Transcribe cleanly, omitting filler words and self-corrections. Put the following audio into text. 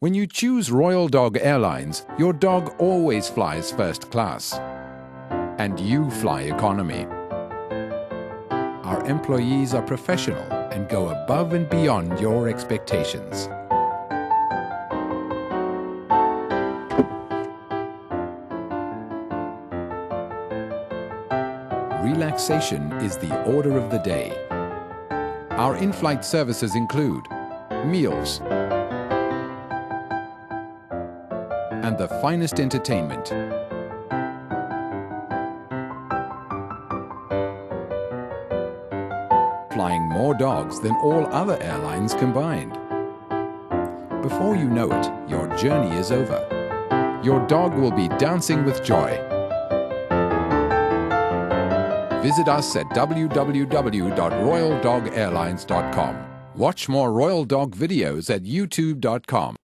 When you choose Royal Dog Airlines, your dog always flies first class. And you fly economy. Our employees are professional and go above and beyond your expectations. Relaxation is the order of the day. Our in-flight services include meals and the finest entertainment. Flying more dogs than all other airlines combined. Before you know it, your journey is over. Your dog will be dancing with joy. Visit us at www.royaldogairlines.com. Watch more Royal Dog videos at youtube.com.